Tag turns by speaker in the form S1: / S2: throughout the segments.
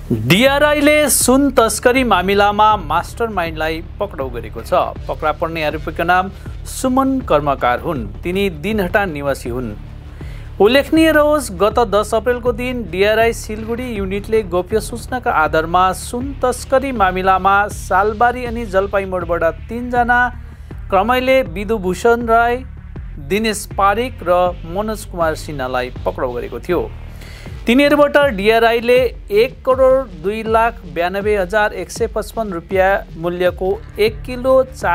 S1: डीआरआईले सुन तस्करी मामिलामा मास्टरमाइन्डलाई पक्राउ गरेको छ। पक्रा पर्ने आरोपीको नाम सुमन कर्मकार हुन्। तिनी दिनहटा निवासी हुन्। उल्लेखनीय रहोस्, गत 10 अप्रेलको दिन डीआरआई सिलगढी युनिटले गोप्य सूचनाका आधारमा सुन तस्करी मामिलामा सालबारी अनि जलपाइगुडीबाट 3 जना क्रमैले विधुभूषण राय, दिनेश पारिक र मनोज कुमार सिन्हालाई पक्राउ गरेको थियो। तिनीहरूबाट डीआरआईले 1,02,92,155 रुपियाँ मूल्यको 1 किलो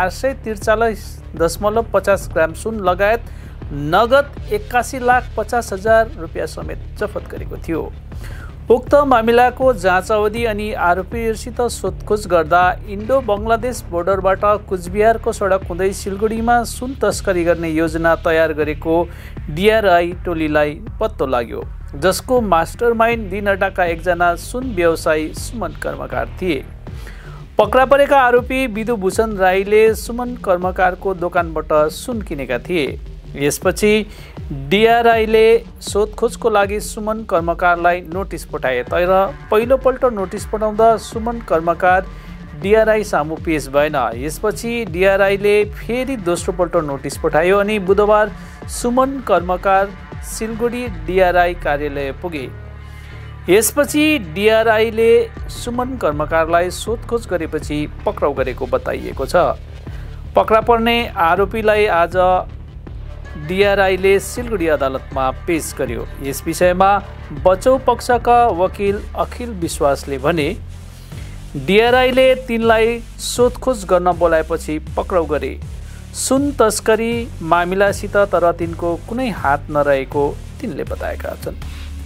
S1: 443.50 ग्राम सुन लगायत नगद 81,50,000 रुपियाँ समेत जफत गरेको थियो। उक्त मामिलाको जाँच अवधि अनि आरोपीहरूसित सोधखोज गर्दा इन्डो बङ्गलादेश बोर्डरबाट कुचबिहारको सडक हुँदै सिलगढीमा सुन तस्करी गर्ने योजना तयार गरेको डीआरआई टोलीलाई पत्तो लाग्यो, जसको मास्टरमाइन्ड दिनहटाका एकजना सुन व्यवसायी सुमन कर्मकार थिए। पक्रा परेका आरोपी विधुभूषण राईले सुमन कर्मकारको दोकानबाट सुन किनेका थिए। यसपछि डीआरआईले सोधखोजको लागि सुमन कर्मकारलाई नोटिस पठाए, तर पहिलोपल्ट नोटिस पठाउँदा सुमन कर्मकार डीआरआई सामु पेश भएन। यसपछि डीआरआईले फेरि दोस्रोपल्ट नोटिस पठायो अनि बुधबार सुमन कर्मकार सिलगढी डीआरआई कार्यालय पुगे। यसपछि डीआरआईले सुमन कर्मकारलाई सोधखोज गरेपछि पक्राउ गरेको बताइएको छ। पक्रा पर्ने आरोपीलाई आज डीआरआईले सिलगढी अदालतमा पेश गर्यो। यस विषयमा बचाउ पक्षका वकिल अखिल विश्वासले भने, डीआरआईले तिनलाई सोधखोज गर्न बोलाएपछि पक्राउ गरे। सुन तस्करी मामिलासित तर तिनको कुनै हात नरहेको तिनले बताएका छन्।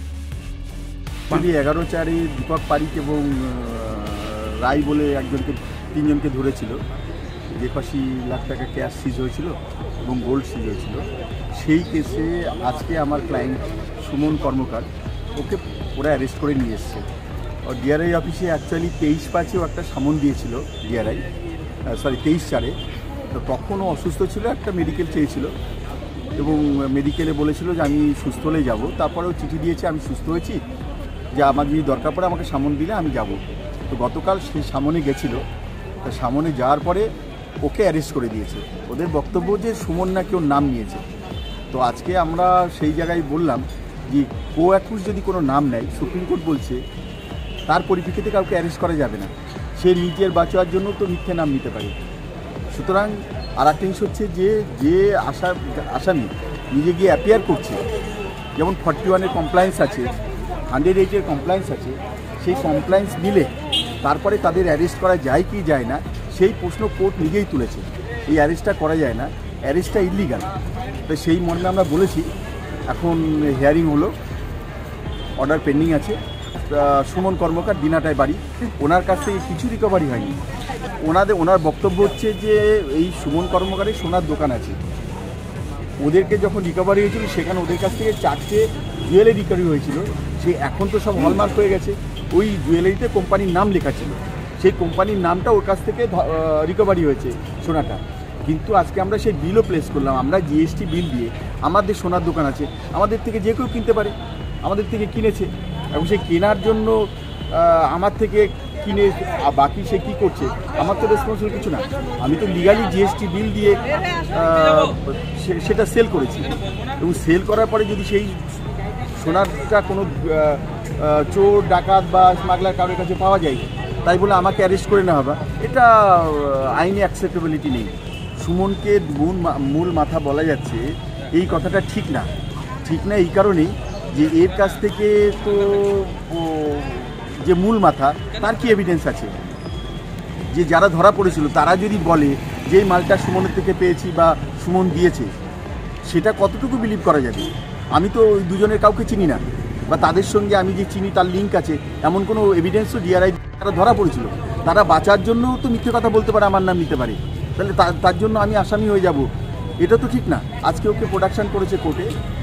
S2: 11 দীপক পারিক এবং রায় বলে তিনজনকে ধরেছিল, 85 লাখ টাকা ক্যাশ সিজ হয়েছিল এবং গোল্ড সিজ হয়েছিল। সেই কেসে আজকে আমার ক্লায়েন্ট সুমন কর্মকার ওকে ওরা অ্যারেস্ট করে নিয়ে এসছে। আর ডিআরআই অফিসে অ্যাকচুয়ালি 23/5-এও একটা সামন দিয়েছিল ডিআরআই, 23/4-এ। তো তখনও অসুস্থ ছিল, একটা মেডিকেল চেয়েছিল এবং মেডিকেলে বলেছিল যে আমি সুস্থ হলে যাব। তারপরেও চিঠি দিয়েছে আমি সুস্থ হয়েছি, যে আমার যদি দরকার পড়ে আমাকে সামন দিলে আমি যাব। তো গতকাল সেই সামনে গেছিল, তা সামনে যাওয়ার পরে ওকে অ্যারেস্ট করে দিয়েছে। ওদের বক্তব্য যে সুমন না কেউ নাম নিয়েছে। তো আজকে আমরা সেই জায়গায় বললাম যে কো অ্যাকিউজ যদি কোনো নাম নেয়, সুপ্রিম কোর্ট বলছে তার পরিপ্রেক্ষিতে কাউকে অ্যারেস্ট করা যাবে না। সে নিজের বাঁচার জন্য তো মিথ্যে নাম নিতে পারে। সুতরাং আর একটা জিনিস হচ্ছে যে আসামি নিজে গিয়ে অ্যাপিয়ার করছে, যেমন 41-এর কমপ্লায়েন্স আছে, 108-এর কমপ্লায়েন্স আছে, সেই কমপ্লায়েন্স মিলে তারপরে তাদের অ্যারেস্ট করা যায় কি যায় না সেই প্রশ্ন কোর্ট নিজেই তুলেছে। এই অ্যারেস্টটা করা যায় না, অ্যারেস্টটা ইলিগাল। তো সেই মর্মে আমরা বলেছি, এখন হিয়ারিং হলো, অর্ডার পেন্ডিং আছে। সুমন কর্মকার দিনহাটায় বাড়ি, ওনার কাছ থেকে কিছু রিকভারি হয়নি। ওনার বক্তব্য হচ্ছে যে এই সুমন কর্মকারের সোনার দোকান আছে, ওদেরকে যখন রিকভারি হয়েছিল সেখানে ওদের কাছ থেকে 4টে জুয়েলারি রিকভারি হয়েছিল। সে এখন তো সব হলমার্ক হয়ে গেছে, ওই জুয়েলারিতে কোম্পানির নাম লেখা ছিল, সেই কোম্পানির নামটা ওর কাছ থেকে রিকভারি হয়েছে সোনাটা। কিন্তু আজকে আমরা সেই বিলও প্লেস করলাম, আমরা জিএসটি বিল দিয়ে আমাদের সোনার দোকান আছে, আমাদের থেকে যে কেউ কিনতে পারে, আমাদের থেকে কিনেছে এবং সেই কেনার জন্য আমার থেকে কিনে বাকি সে কী করছে আমার তো রেসপন্সিবল কিছু না। আমি তো লিগালি জিএসটি বিল দিয়ে সেটা সেল করেছি এবং সেল করার পরে যদি সেই সোনারটা কোনো চোর ডাকাত বা স্মাগলার কারোর কাছে পাওয়া যায়, তাই বলে আমাকে অ্যারেস্ট করে নেওয়া হবে, এটা আইনি অ্যাকসেপ্টেবিলিটি নেই। সুমনকে মূল মাথা বলা যাচ্ছে, এই কথাটা ঠিক না। ঠিক না এই কারণেই যে এর কাছ থেকে তো যে মূল মাথা তার কি এভিডেন্স আছে, যে যারা ধরা পড়েছিল তারা যদি বলে যে এই মালটা সুমনের থেকে পেয়েছি বা সুমন দিয়েছে, সেটা কতটুকু বিলিভ করা যাবে? আমি তো ওই দুজনের কাউকে চিনি না, বা তাদের সঙ্গে আমি যে চিনি তার লিঙ্ক আছে এমন কোনো এভিডেন্সও ডিআরআই তারা ধরা পড়েছিল। তারা বাঁচার জন্যও তো মিথ্যে কথা বলতে পারে, আমার নাম নিতে পারে, তাহলে তার জন্য আমি আসামি হয়ে যাব, এটা তো ঠিক না। আজকে ওকে প্রোডাকশান করেছে কোর্টে,